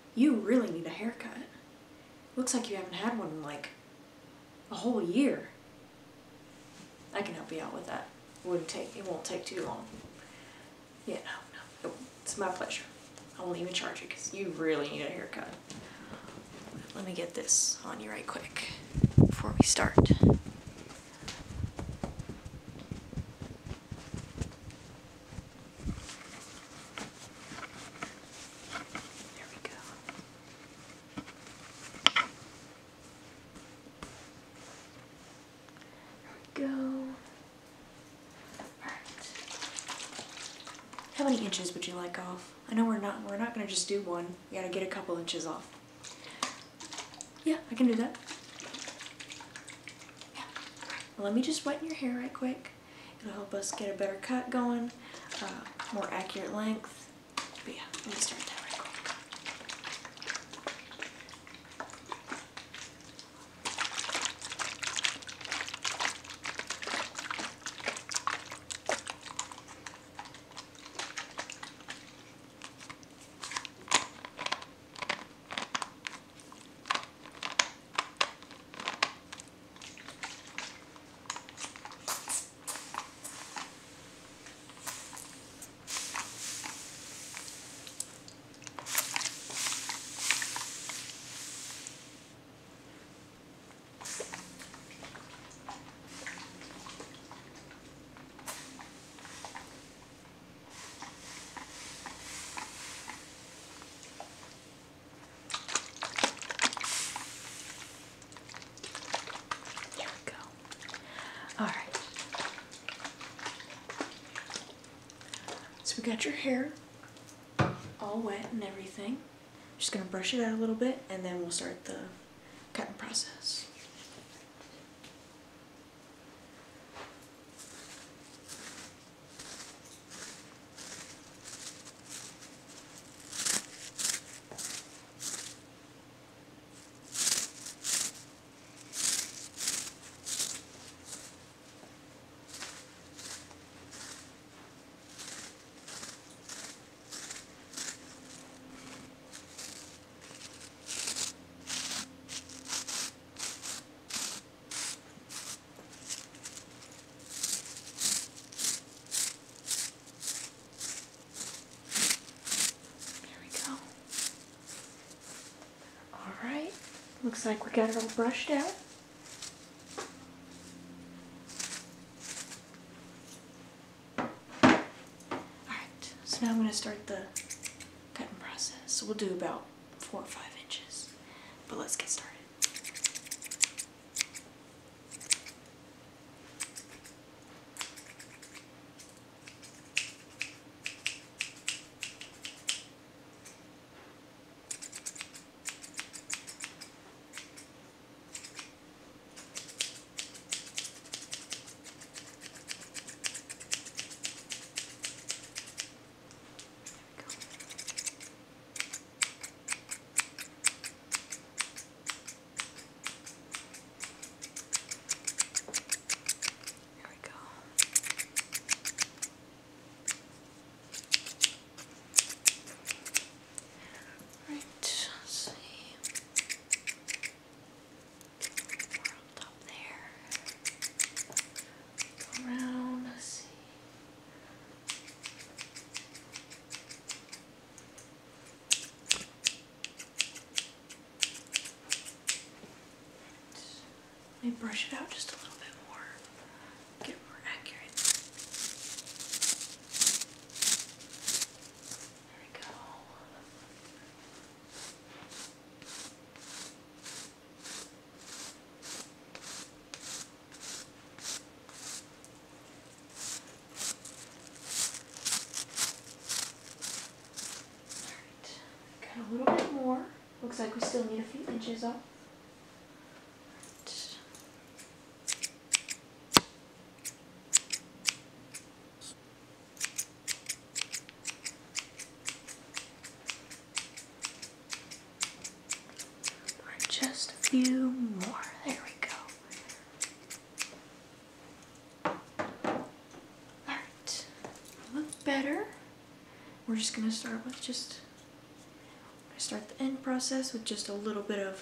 You really need a haircut. Looks like you haven't had one in like a whole year. I can help you out with that. It won't take too long. Yeah, no. It's my pleasure. I won't even charge you because you really need a haircut. Let me get this on you right quick before we start. There we go. There we go. How many inches would you like off? I know we're not gonna just do one. We gotta get a couple inches off. Yeah, I can do that. Yeah. Well, let me just wet your hair right quick. It'll help us get a better cut going, more accurate length. But yeah, let me start that right quick. Alright, so we got your hair all wet and everything. Just going to brush it out a little bit and then we'll start the cutting process. Alright, looks like we got it all brushed out. Alright, so now I'm going to start the cutting process. So we'll do about 4 or 5 inches, but let's get started. Let me brush it out just a little bit more, get it more accurate. There we go. Alright, got a little bit more. Looks like we still need a few inches off. Just a few more. There we go. Alright. Look better. We're just going to start with start the end process with just a little bit of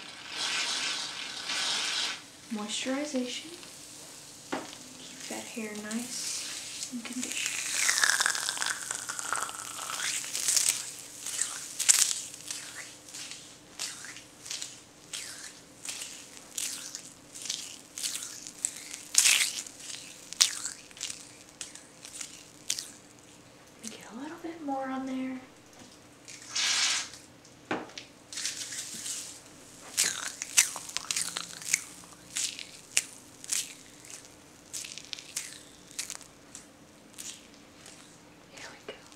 moisturization. Keep that hair nice and conditioned. Get a little bit more on there. Here we go.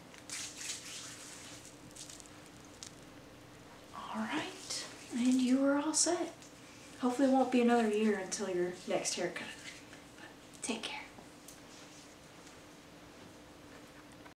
Alright, and you are all set. Hopefully it won't be another year until your next haircut. But take care.